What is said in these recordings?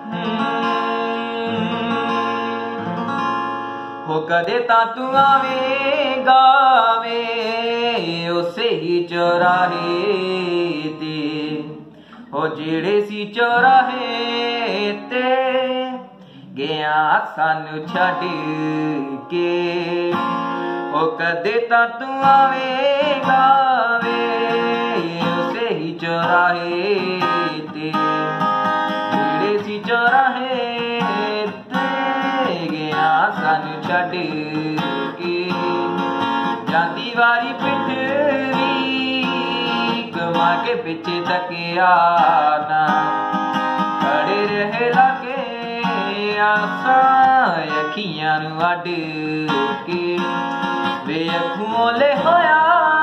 हो कदे तां तू आवेगा वे उसे ही चौराहे ते, हो जेड़े सी चौराहे ते गया सानू छड्ड के। हो कदे तां तू आवेगा वे उसे ही चौराहे ते, जेड़े सी चौराहे सानू छड्ड के। जांदी वारी पिठ वी घुमा के पिछे तकिया ना, खड़े रहे लागे आसा अखियां नू अड के। वे अखों ले होया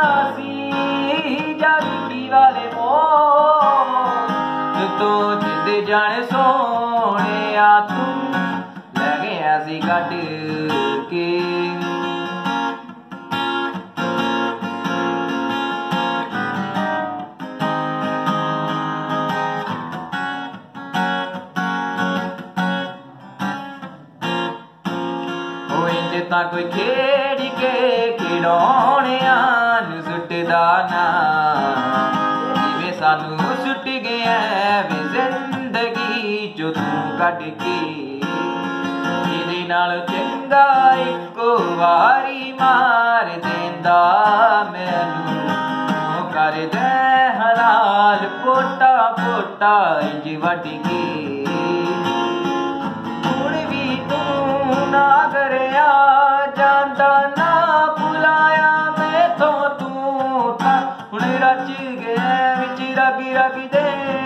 सी जागी वाले मोह तो जिद जाने सोने आ तू ऐसी कट के। इंज तां कोई खेड़ के खिडौणियां नूं सुटदा ना, जिवें सानू सुट गया वे जिंदगी चों तूं कढ के। नाल चंगा इको वारी मार देंदा मैनू, कर दे हलाल पोटा पोटा इंज वड के। हुण भी तू ना करया जांदा ना भुलाया मैथों तू तां हुण रच गया विच रग रग दे।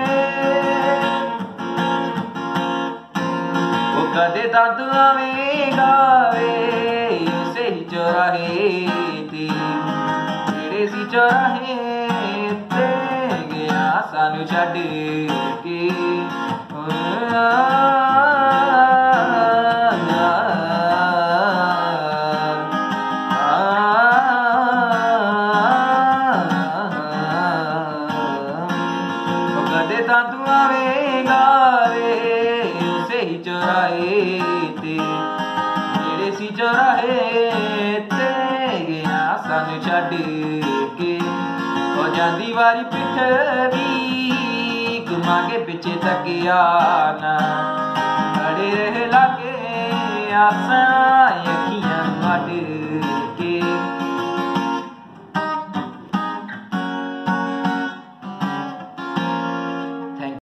कदे तां तू आवेगा वे उसे ही चौराहे ते, जेड़े सी चौराहे ते गया सानू छड्ड के। कदे तां तू आवेगा चौराहे ते, जेड़े सी चौराहे ते गया सानू छड्ड के। हो जांदी वारी पिठ वी घुमा के पिछे तकिया ना, खड़े रहे लागे आसा अखियां अड